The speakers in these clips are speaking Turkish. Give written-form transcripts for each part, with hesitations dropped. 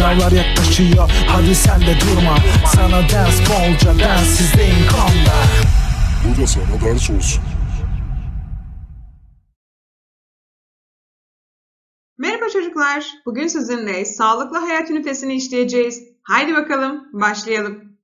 Sınavlar yaklaşıyor, hadi sen de durma. Sana ders bolca, densizdeyim kanda. Bu da sana ders olsun. Merhaba çocuklar. Bugün sizinle sağlıklı hayat ünitesini işleyeceğiz. Haydi bakalım başlayalım.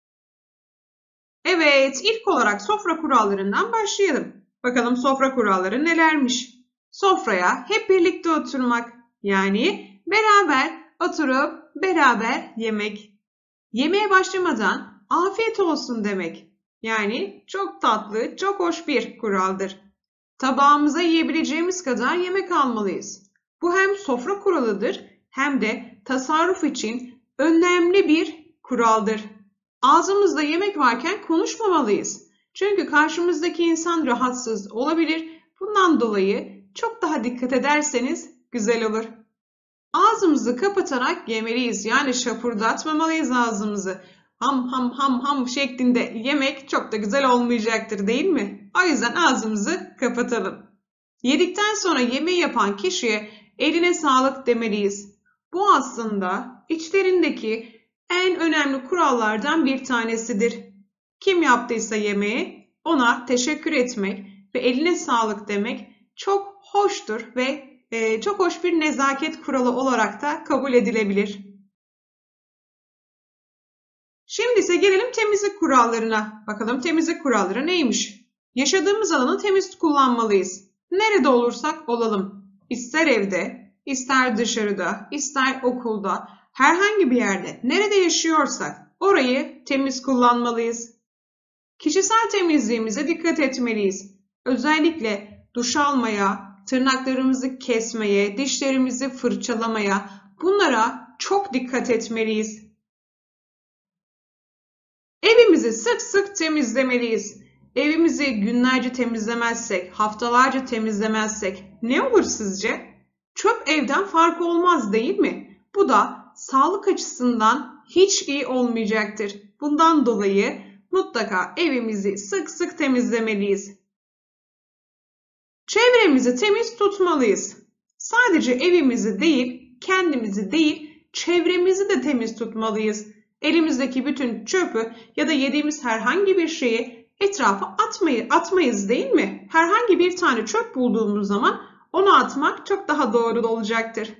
Evet, ilk olarak sofra kurallarından başlayalım. Bakalım sofra kuralları nelermiş? Sofraya hep birlikte oturmak, yani beraber oturup beraber yemek. Yemeğe başlamadan afiyet olsun demek. Yani çok tatlı, çok hoş bir kuraldır. Tabağımıza yiyebileceğimiz kadar yemek almalıyız. Bu hem sofra kuralıdır hem de tasarruf için önemli bir kuraldır. Ağzımızda yemek varken konuşmamalıyız. Çünkü karşımızdaki insan rahatsız olabilir. Bundan dolayı çok daha dikkat ederseniz güzel olur. Ağzımızı kapatarak yemeliyiz. Yani şapurdatmamalıyız ağzımızı. Ham ham ham ham şeklinde yemek çok da güzel olmayacaktır, değil mi? O yüzden ağzımızı kapatalım. Yedikten sonra yemeği yapan kişiye eline sağlık demeliyiz. Bu aslında içlerindeki en önemli kurallardan bir tanesidir. Kim yaptıysa yemeği ona teşekkür etmek ve eline sağlık demek çok hoştur ve çok hoş bir nezaket kuralı olarak da kabul edilebilir. Şimdi ise gelelim temizlik kurallarına. Bakalım temizlik kuralları neymiş? Yaşadığımız alanı temiz kullanmalıyız. Nerede olursak olalım. İster evde, ister dışarıda, ister okulda, herhangi bir yerde, nerede yaşıyorsak orayı temiz kullanmalıyız. Kişisel temizliğimize dikkat etmeliyiz. Özellikle duş almaya, tırnaklarımızı kesmeye, dişlerimizi fırçalamaya, bunlara çok dikkat etmeliyiz. Evimizi sık sık temizlemeliyiz. Evimizi günlerce temizlemezsek, haftalarca temizlemezsek ne olur sizce? Çöp evden farkı olmaz, değil mi? Bu da sağlık açısından hiç iyi olmayacaktır. Bundan dolayı mutlaka evimizi sık sık temizlemeliyiz. Çevremizi temiz tutmalıyız. Sadece evimizi değil, kendimizi değil, çevremizi de temiz tutmalıyız. Elimizdeki bütün çöpü ya da yediğimiz herhangi bir şeyi etrafa atmayız, değil mi? Herhangi bir tane çöp bulduğumuz zaman onu atmak çok daha doğru olacaktır.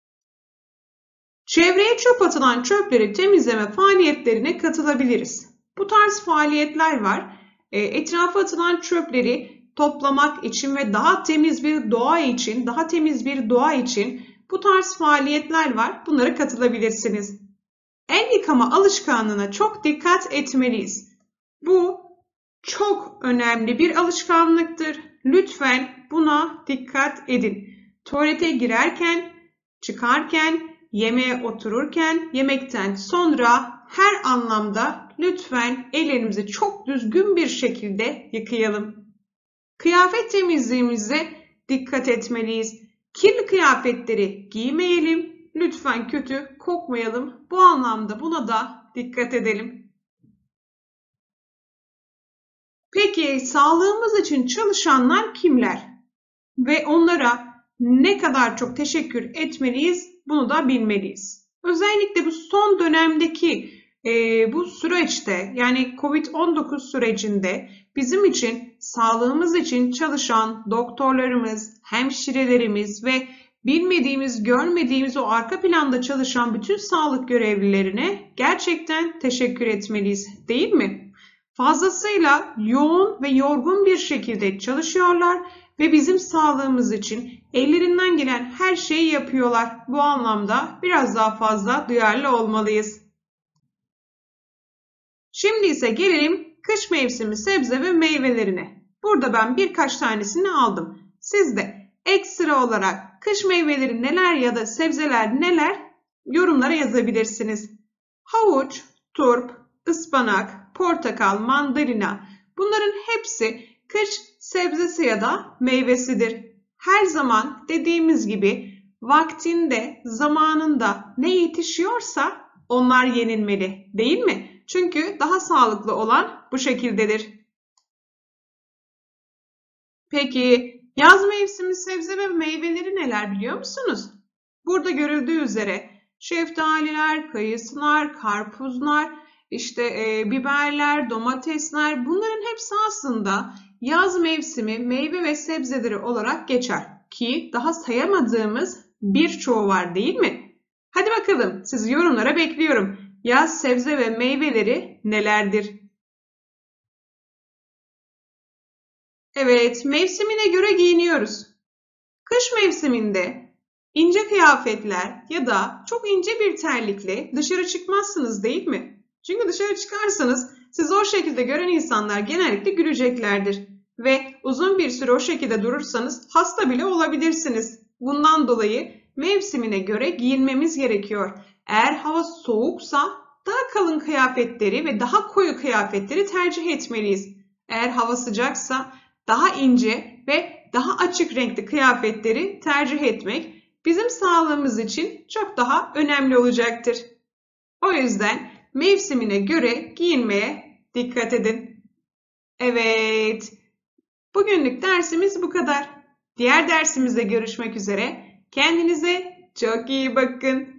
Çevreye çöp atılan çöpleri temizleme faaliyetlerine katılabiliriz. Bu tarz faaliyetler var. Etrafa atılan çöpleri toplamak için ve daha temiz bir doğa için bu tarz faaliyetler var. Bunlara katılabilirsiniz. El yıkama alışkanlığına çok dikkat etmeliyiz. Bu çok önemli bir alışkanlıktır. Lütfen buna dikkat edin. Tuvalete girerken, çıkarken, yemeğe otururken, yemekten sonra her anlamda lütfen ellerimizi çok düzgün bir şekilde yıkayalım. Kıyafet temizliğimize dikkat etmeliyiz. Kirli kıyafetleri giymeyelim. Lütfen kötü kokmayalım. Bu anlamda buna da dikkat edelim. Peki sağlığımız için çalışanlar kimler? Ve onlara ne kadar çok teşekkür etmeliyiz? Bunu da bilmeliyiz. Özellikle bu son dönemdeki bu süreçte, yani COVID-19 sürecinde bizim için, sağlığımız için çalışan doktorlarımız, hemşirelerimiz ve bilmediğimiz, görmediğimiz o arka planda çalışan bütün sağlık görevlilerine gerçekten teşekkür etmeliyiz, değil mi? Fazlasıyla yoğun ve yorgun bir şekilde çalışıyorlar ve bizim sağlığımız için ellerinden gelen her şeyi yapıyorlar. Bu anlamda biraz daha fazla duyarlı olmalıyız. Şimdi ise gelelim kış mevsimi sebze ve meyvelerine. Burada ben birkaç tanesini aldım. Siz de ekstra olarak kış meyveleri neler ya da sebzeler neler yorumlara yazabilirsiniz. Havuç, turp, ıspanak, portakal, mandalina, bunların hepsi kış sebzesi ya da meyvesidir. Her zaman dediğimiz gibi vaktinde, zamanında ne yetişiyorsa onlar yenilmeli, değil mi? Çünkü daha sağlıklı olan bu şekildedir. Peki yaz mevsimi sebze ve meyveleri neler biliyor musunuz? Burada görüldüğü üzere Şeftaliler, kayısılar, karpuzlar, biberler, domatesler, bunların hepsi aslında yaz mevsimi meyve ve sebzeleri olarak geçer. Ki daha sayamadığımız birçoğu var değil mi? Hadi bakalım, sizi yorumlara bekliyorum. Yaz sebze ve meyveleri nelerdir? Evet, mevsimine göre giyiniyoruz. Kış mevsiminde ince kıyafetler ya da çok ince bir terlikle dışarı çıkmazsınız değil mi? Çünkü dışarı çıkarsanız sizi o şekilde gören insanlar genellikle güleceklerdir. Ve uzun bir süre o şekilde durursanız hasta bile olabilirsiniz. Bundan dolayı mevsimine göre giyinmemiz gerekiyor. Eğer hava soğuksa daha kalın kıyafetleri ve daha koyu kıyafetleri tercih etmeliyiz. Eğer hava sıcaksa daha ince ve daha açık renkli kıyafetleri tercih etmek bizim sağlığımız için çok daha önemli olacaktır. O yüzden mevsimine göre giyinmeye dikkat edin. Evet, bugünlük dersimiz bu kadar. Diğer dersimizde görüşmek üzere. Kendinize çok iyi bakın.